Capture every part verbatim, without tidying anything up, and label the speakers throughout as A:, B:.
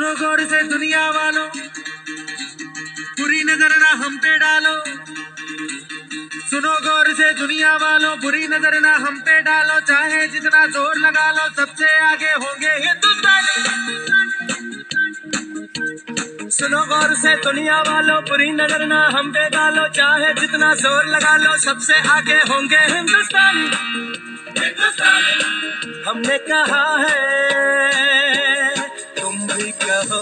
A: सुनो गौर से दुनिया वालों, बुरी नजर ना हम पे डालो। सुनो गौर से दुनिया वालों, बुरी नजर ना हम पे डालो। चाहे जितना जोर लगा लो, सबसे आगे होंगे हिंदुस्तानी। सुनो गौर से दुनिया वालों, बुरी नजर ना हम पे डालो। चाहे जितना जोर लगा लो, सबसे आगे होंगे हिंदुस्तानी। हिंदुस्तानी हमने कहा है, तुम भी कहो।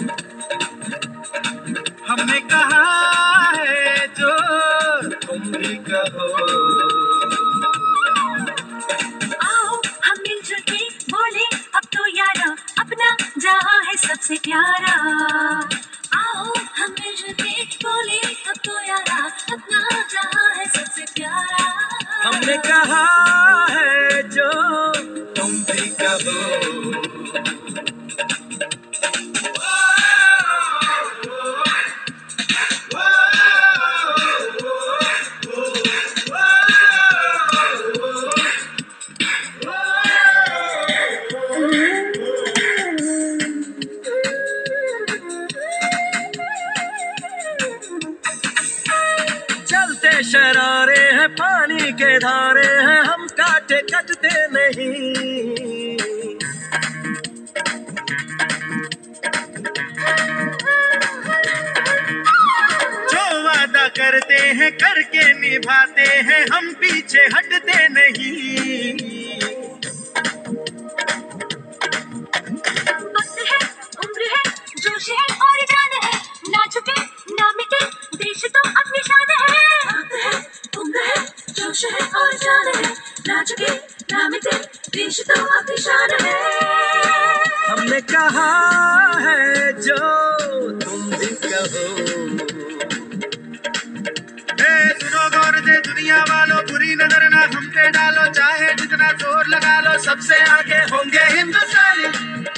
A: हमने कहा है जो तुम भी कहो।
B: आओ हम मिलजुल के बोले अब तो यारा, अपना जहां है सबसे प्यारा। आओ हम मिलजुल के बोले अब तो यारा, अपना जहां है सबसे प्यारा।
A: हमने कहा है जो तुम भी कहो। चलते शरारे हैं, पानी के धारे हैं, हम काटे कटते नहीं। जो वादा करते हैं करके निभाते हैं, हम पीछे हटते नहीं।
B: वक्त है, उम्र है, जोश है और जान है, ना झुके ना मिटे, देश तो अपनी शान है। वक्त है, उम्र है, जोश है और जान है, ना झुके ना मिटे, देश तो अपनी शान है।
A: हमने कहा है जो तुम भी कहो। ए सुनो गौर से दुनिया वालों, बुरी नजर ना हम पे डालो। चाहे जितना जोर लगा लो, सबसे आगे होंगे हिंदुस्तानी।